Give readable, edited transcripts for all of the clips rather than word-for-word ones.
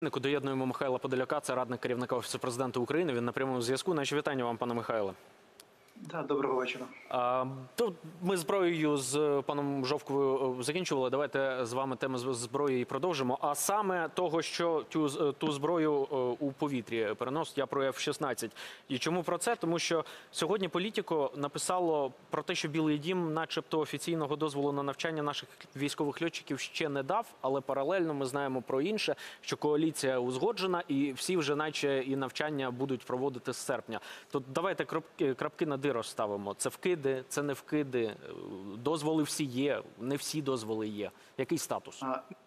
Доєднуємо Михайла Подоляка, це радник керівника Офісу Президента України. Він на прямому зв'язку. Наші вітання вам, пане Михайле. Доброго вечора. Ми зброєю з паном Жовковою закінчували. Давайте з вами тему зброї і продовжимо. А саме того, що ту зброю у повітрі переносить, я про F-16. І чому про це? Тому що сьогодні Політіко написало про те, що Білий дім начебто офіційного дозволу на навчання наших військових льотчиків ще не дав, але паралельно ми знаємо про інше, що коаліція узгоджена і всі вже наче і навчання будуть проводити з серпня. То давайте крапки над «і» розставимо. Це вкиди, це не вкиди, дозволи всі є, не всі дозволи є. Який статус?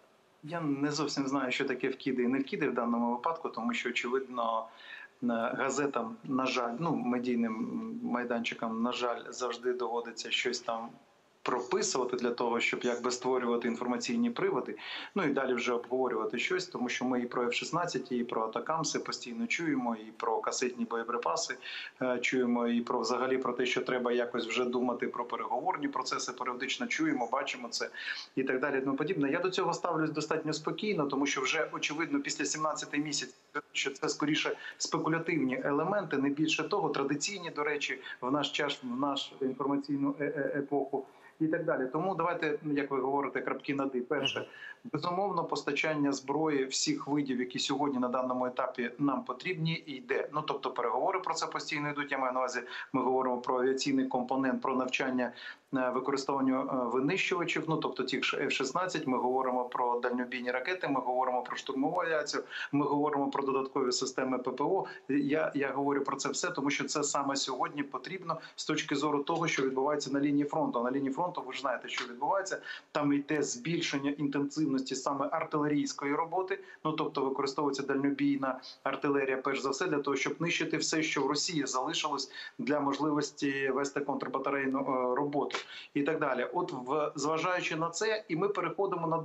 Я не зовсім знаю, що таке вкиди і не вкиди в даному випадку, тому що, очевидно, газетам, на жаль, медійним майданчикам, на жаль, завжди доводиться щось там прописувати для того, щоб якби створювати інформаційні приводи, і далі вже обговорювати щось, тому що ми і про F-16, і про атакамси постійно чуємо, і про касетні боєприпаси чуємо, і про взагалі про те, що треба якось вже думати про переговорні процеси, періодично чуємо, бачимо це і так далі, тому подібне. Я до цього ставлюсь достатньо спокійно, тому що вже очевидно після 17 місяців, що це скоріше спекулятивні елементи, не більше того, традиційні, до речі, в наш час, в нашу інформаційну епоху, і так далі. Тому давайте, як ви говорите, крапки над «і». Перше, безумовно, постачання зброї всіх видів, які сьогодні на даному етапі нам потрібні, йде. Тобто переговори про це постійно йдуть. Я маю на увазі, ми говоримо про авіаційний компонент, про навчання використовування винищувачів, тобто тих F-16, ми говоримо про дальнобійні ракети, ми говоримо про штурмову авіацію, ми говоримо про додаткові системи ППО. Я говорю про це все, тому що це саме сьогодні потрібно з точки зору того, що відбувається на лінії фронту. На лінії фронту ви ж знаєте, що відбувається. Там йде збільшення інтенсивності саме артилерійської роботи, тобто використовується дальнобійна артилерія, перш за все, для того, щоб нищити все, що в Росії залишилось для можливості вести контрбатарейну роботу. І так далі. Зважаючи на це, і ми переходимо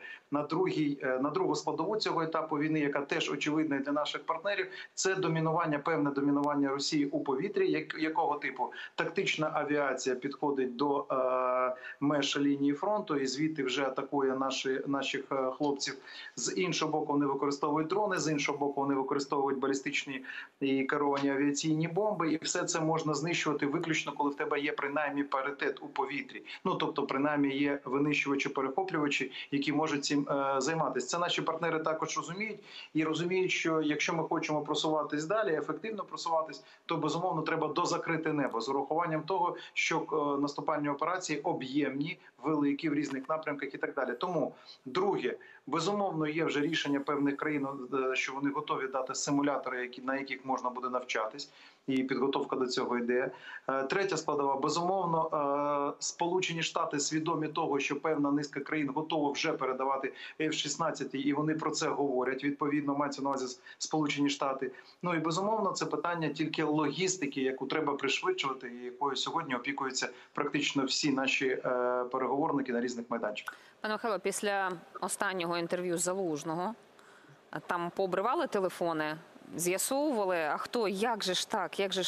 на другу складову цього етапу війни, яка теж очевидна для наших партнерів, це певне домінування Росії у повітрі. Якого типу? Тактична авіація підходить до меж лінії фронту і звідти вже атакує наших хлопців. З іншого боку, вони використовують дрони, з іншого боку, вони використовують балістичні і керовані авіаційні бомби, і все це можна знищувати виключно, коли в тебе є принаймні паритет у повітрі. Тобто, принаймні, є винищувачі-перехоплювачі, які можуть цим займатися. Це наші партнери також розуміють. І розуміють, що якщо ми хочемо просуватись далі, ефективно просуватись, то, безумовно, треба дозакрити небо з урахуванням того, що наступальні операції об'ємні, великі, в різних напрямках і так далі. Тому, друге, безумовно, є вже рішення певних країн, що вони готові дати симулятори, на яких можна буде навчатись, і підготовка до цього йде. Третя складова, безумовно, Сполучені Штати свідомі того, що певна низка країн готова вже передавати F-16, і вони про це говорять, відповідно, мається на увазі Сполучені Штати. І, безумовно, це питання тільки логістики, яку треба пришвидшувати, і якою сьогодні опікуються практично всі наші переговорники на різних майданчиках. Пане Михайло, після останнього інтерв'ю Залужного там пообривали телефони, з'ясовували, а хто, як же ж так,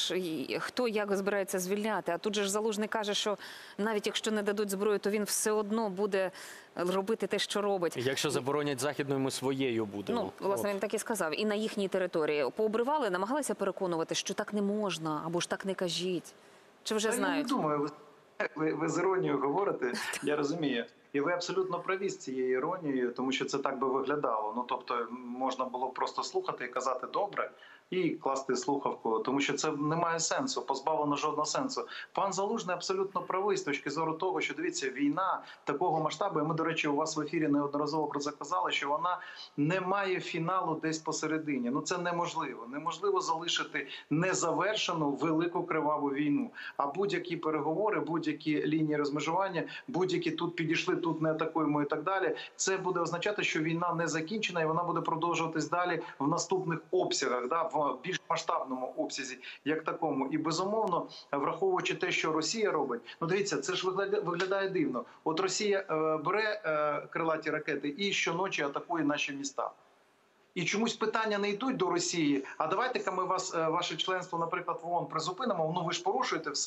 хто як збирається звільняти. А тут же ж Залужний каже, що навіть якщо не дадуть зброю, то він все одно буде робити те, що робить. Якщо заборонять Західною, ми своєю будемо. Власне, він так і сказав. І на їхній території. Пообривали, намагалися переконувати, що так не можна, або ж так не кажіть. Чи вже знають? Я не думаю, ви з іронією говорите, я розумію. І ви абсолютно праві з цією іронією, тому що це так би виглядало. Тобто можна було просто слухати і казати «добре» і класти слухавку, тому що це не має сенсу, позбавлено жодного сенсу. Пан Залужний абсолютно правий з точки зору того, що, дивіться, війна такого масштабу, і ми, до речі, у вас в ефірі неодноразово про це казали, що вона не має фіналу десь посередині. Це неможливо. Неможливо залишити незавершену велику криваву війну. А будь-які переговори, будь-які лінії розмежування, будь-які тут підійшли, тут не атакуємо і так далі, це буде означати, що війна не закінчена і вона буде продовжуватись далі в наступних обсягах, в більш масштабному обсязі, як такому. І, безумовно, враховуючи те, що Росія робить, дивіться, це ж виглядає дивно. Росія бере крилаті ракети і щоночі атакує наші міста. І чомусь питання не йдуть до Росії, а давайте-ка ми ваше членство, наприклад, в ООН призупинимо, ви ж порушуєте все.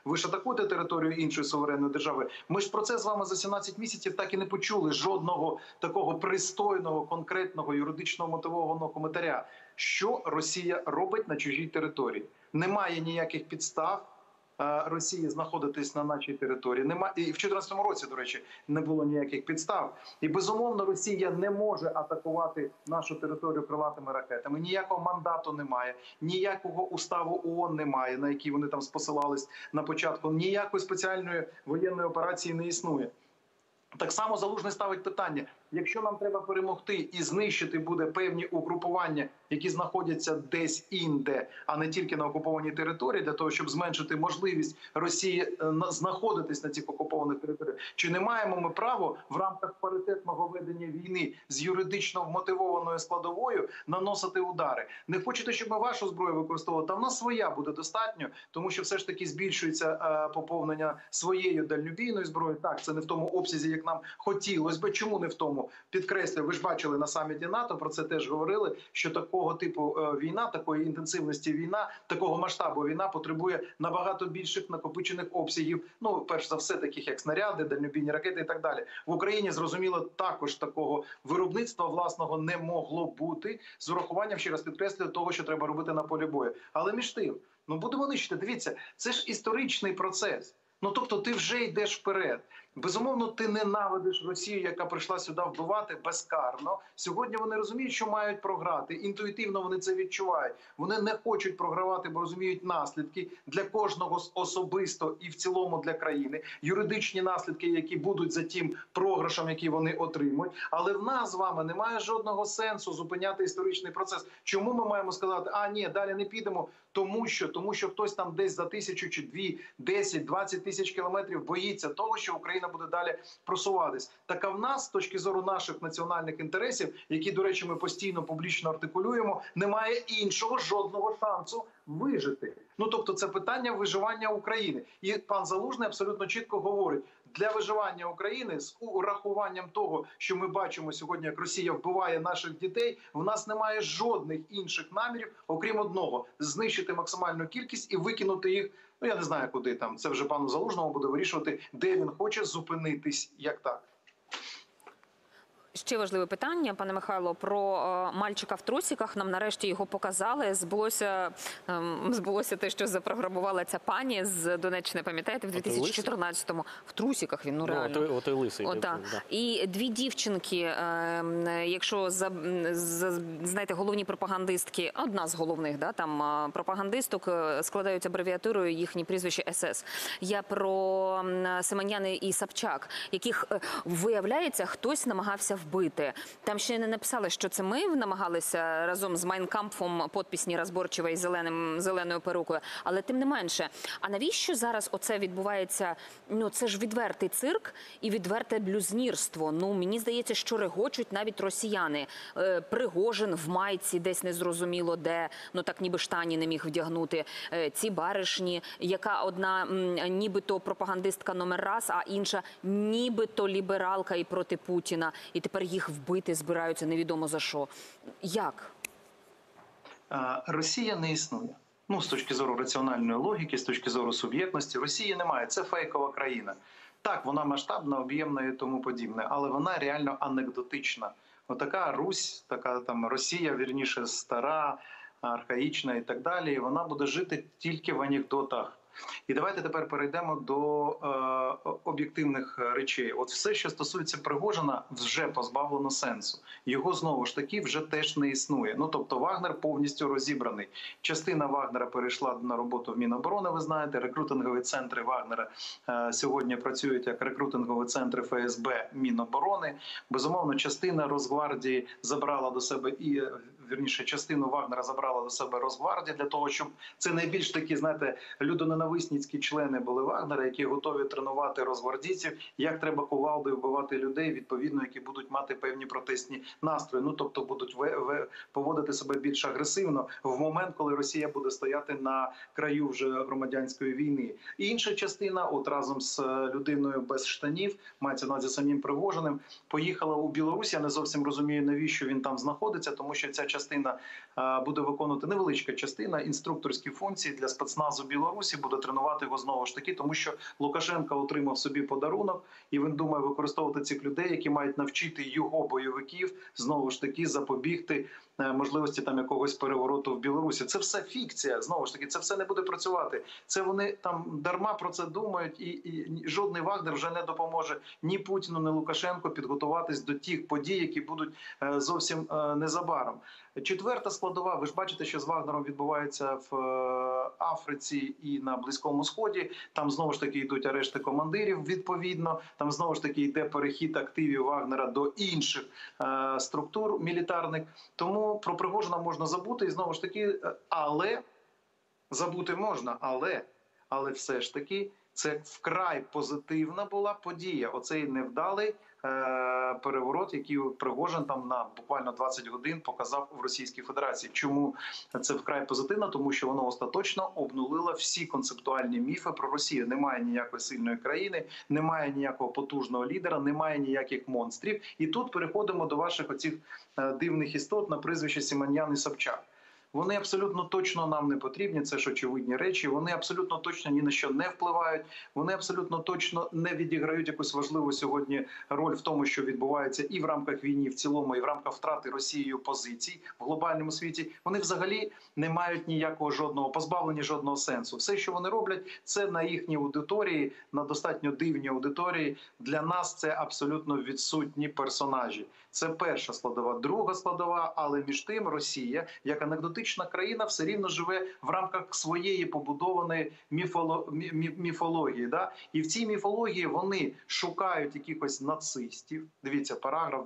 ви ж атакуєте територію іншої суверенної держави. Ми ж про це з вами за 17 місяців так і не почули жодного такого пристойного, конкретного, юридично мотивованого коментаря. Що Росія робить на чужій території? Немає ніяких підстав Росії знаходитись на нашій території. Немає, і в 2014 році, до речі, не було ніяких підстав. І, безумовно, Росія не може атакувати нашу територію крилатими ракетами. Ніякого мандату немає, ніякого уставу ООН немає, на який вони там посилались на початку. Ніякої спеціальної воєнної операції не існує. Так само Залужний ставить питання, якщо нам треба перемогти і знищити буде певні угрупування, які знаходяться десь інде, а не тільки на окупованій території, для того, щоб зменшити можливість Росії знаходитись на цих окупованих територіях, чи не маємо ми право в рамках паритетного ведення війни з юридично вмотивованою складовою наносити удари? Не хочете, щоб ми вашу зброю використовували? Та в нас своя буде достатньо, тому що все ж таки збільшується поповнення своєю дальнобійною зброєю. Так, це не в тому обсязі, як нам хотілося би. Чому не в тому? Підкреслюю, ви ж бачили на саміті НАТО, про це теж говорили, що такого типу війна, такої інтенсивності війна, такого масштабу війна потребує набагато більших накопичених обсягів, ну, перш за все, таких як снаряди, дальнобійні ракети і так далі. В Україні, зрозуміло, також такого виробництва власного не могло бути, з урахуванням, ще раз підкреслюю, того, що треба робити на полі бою. Але між тим, ну будемо нищити, дивіться, це ж історичний процес. Ну, тобто ти вже йдеш вперед. Безумовно, ти ненавидиш Росію, яка прийшла сюди вбивати безкарно. Сьогодні вони розуміють, що мають програти. Інтуїтивно вони це відчувають. Вони не хочуть програвати, бо розуміють наслідки для кожного особисто і в цілому для країни. Юридичні наслідки, які будуть за тим програшем, який вони отримують. Але в нас з вами немає жодного сенсу зупиняти історичний процес. Чому ми маємо сказати, а ні, далі не підемо? Тому що хтось там десь за 1000 чи 2, 10, 20 тисяч кілометрів боїться того, що Україна буде далі просуватись. Так а в нас, з точки зору наших національних інтересів, які, до речі, ми постійно публічно артикулюємо, немає іншого жодного шансу вижити. Ну, тобто це питання виживання України. І пан Залужний абсолютно чітко говорить, для виживання України з урахуванням того, що ми бачимо сьогодні, як Росія вбиває наших дітей, в нас немає жодних інших намірів, окрім одного – знищити максимальну кількість і викинути їх, ну я не знаю куди там, це вже пану Залужному буде вирішувати, де він хоче зупинитись, як так. Ще важливе питання, пане Михайло, про мальчика в трусиках. Нам нарешті його показали. Збулося те, що запрограмувала ця пані з Донеччини, пам'ятаєте, в 2014-му. В трусиках він, ну реально. Ну, от і лисий. Да. І дві дівчинки, якщо, знаєте, головні пропагандистки, одна з головних, да, там пропагандисток складають абревіатурою їхні прізвища СС. Я про Семеняни і Собчак, яких, виявляється, хтось намагався вбити. Там ще не написали, що це ми намагалися разом з Майнкампфом, підписні розборчива і зеленою перукою. Але тим не менше. А навіщо зараз оце відбувається? Ну, це ж відвертий цирк і відверте блюзнірство. Ну, мені здається, що регочуть навіть росіяни. Пригожин в майці десь незрозуміло де, ну так ніби штані не міг вдягнути. Ці баришні, яка одна нібито пропагандистка номер раз, а інша нібито лібералка і проти Путіна. І тепер їх вбити збираються невідомо за що. Як? Росія не існує. Ну, з точки зору раціональної логіки, з точки зору суб'єктності, Росії немає. Це фейкова країна. Так, вона масштабна, об'ємна і тому подібне, але вона реально анекдотична. Отака Русь, така там Росія, вірніше, стара, архаїчна і так далі, вона буде жити тільки в анекдотах. І давайте тепер перейдемо до об'єктивних речей. От все, що стосується Пригожина, вже позбавлено сенсу. Його, знову ж таки, вже теж не існує. Ну, тобто Вагнер повністю розібраний. Частина Вагнера перейшла на роботу в Міноборони, ви знаєте. Рекрутингові центри Вагнера сьогодні працюють як рекрутингові центри ФСБ Міноборони. Безумовно, частина Росгвардії забрала до себе і... Вірніше, частину Вагнера забрала до себе Росгвардія для того, щоб це найбільш такі, знаєте, людоненависницькі члени були Вагнера, які готові тренувати росгвардійців, як треба кувалдою вбивати людей, відповідно, які будуть мати певні протестні настрої. Ну, тобто будуть поводити себе більш агресивно в момент, коли Росія буде стояти на краю вже громадянської війни. І інша частина, от разом з людиною без штанів, мається на увазі самим Пригожиним, поїхала у Білорусь. Я не зовсім розумію, навіщо він там знаходиться, тому що ця частина буде виконувати, невеличка частина, інструкторські функції для спецназу Білорусі, буде буде тренувати його знову ж таки, тому що Лукашенко отримав собі подарунок, і він думає використовувати цих людей, які мають навчити його бойовиків знову ж таки запобігти можливості там якогось перевороту в Білорусі. Це все фікція, знову ж таки, це все не буде працювати. Це вони там дарма про це думають, і жодний Вагнер вже не допоможе ні Путіну, ні Лукашенку підготуватись до тих подій, які будуть зовсім незабаром. Четверта складова, ви ж бачите, що з Вагнером відбувається в Африці і на Близькому Сході. Там знову ж таки йдуть арешти командирів відповідно. Там знову ж таки йде перехід активів Вагнера до інших структур мілітарних. Тому про Пригожина можна забути і знову ж таки, але забути можна, але все ж таки це вкрай позитивна була подія. Оцей невдалий переворот, який Пригожин там на буквально 20 годин показав в Російській Федерації. Чому це вкрай позитивно? Тому що воно остаточно обнулило всі концептуальні міфи про Росію. Немає ніякої сильної країни, немає ніякого потужного лідера, немає ніяких монстрів. І тут переходимо до ваших оцих дивних істот на прізвище Симоньян і Собчак. Вони абсолютно точно нам не потрібні, це ж очевидні речі, вони абсолютно точно ні на що не впливають, вони абсолютно точно не відіграють якусь важливу сьогодні роль в тому, що відбувається і в рамках війни в цілому, і в рамках втрати Росією позицій в глобальному світі. Вони взагалі не мають ніякого жодного, позбавлені жодного сенсу. Все, що вони роблять, це на їхній аудиторії, на достатньо дивній аудиторії. Для нас це абсолютно відсутні персонажі. Це перша складова. Друга складова, але між тим Росія, як анекдотична країна, все рівно живе в рамках своєї побудованої міфології. Да? І в цій міфології вони шукають якихось нацистів. Дивіться, параграф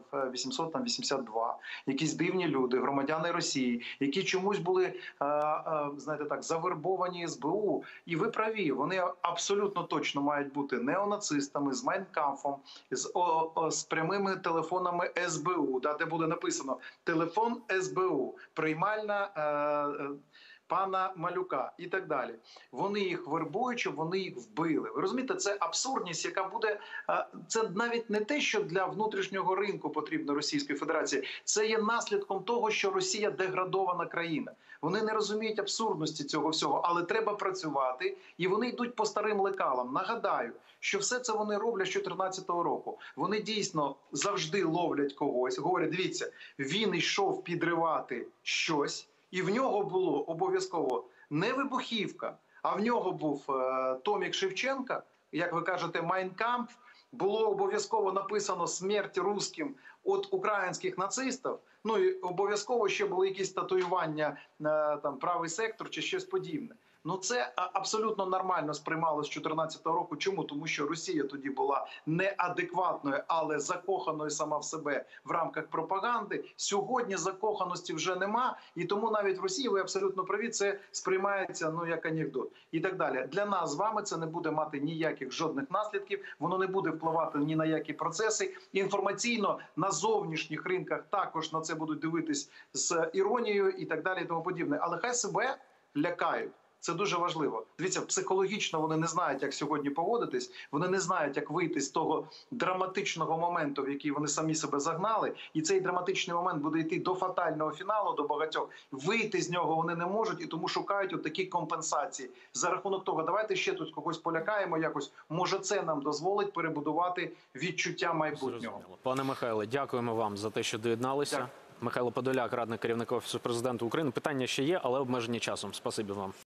882. Якісь дивні люди, громадяни Росії, які чомусь були, знаєте так, завербовані СБУ. І ви праві, вони абсолютно точно мають бути неонацистами, з Майнкамфом, з прямими телефонами СБУ, да, де буде написано «Телефон СБУ», «Приймальна пана Малюка» і так далі. Вони їх вербують, щоб вони їх вбили. Ви розумієте, це абсурдність, яка буде... Це навіть не те, що для внутрішнього ринку потрібно Російської Федерації. Це є наслідком того, що Росія деградована країна. Вони не розуміють абсурдності цього всього, але треба працювати, і вони йдуть по старим лекалам. Нагадаю, що все це вони роблять з 2014 року. Вони дійсно завжди ловлять когось, говорять, дивіться, він йшов підривати щось, і в нього було обов'язково не вибухівка, а в нього був томік Шевченка, як ви кажете, «Майнкамф», було обов'язково написано «Смерть русским» від українських нацистів, ну і обов'язково ще були якісь татуювання, там, правий сектор чи щось подібне. Ну це абсолютно нормально сприймалося з 2014 року. Чому? Тому що Росія тоді була неадекватною, але закоханою сама в себе в рамках пропаганди. Сьогодні закоханості вже нема, і тому навіть в Росії, ви абсолютно праві, це сприймається як анекдот. І так далі. Для нас з вами це не буде мати ніяких жодних наслідків, воно не буде впливати ні на які процеси. Інформаційно на зовнішніх ринках також на це будуть дивитись з іронією і так далі і тому подібне. Але хай себе лякають. Це дуже важливо. Дивіться, психологічно вони не знають, як сьогодні поводитись, вони не знають, як вийти з того драматичного моменту, в який вони самі себе загнали, і цей драматичний момент буде йти до фатального фіналу, до багатьох. Вийти з нього вони не можуть, і тому шукають отакі компенсації. За рахунок того, давайте ще тут когось полякаємо якось, може це нам дозволить перебудувати відчуття майбутнього. Зрозуміло. Пане Михайле, дякуємо вам за те, що доєдналися. Дякую. Михайло Подоляк, радник керівника Офісу Президента України. Питання ще є, але обмежені часом. Спасибі вам.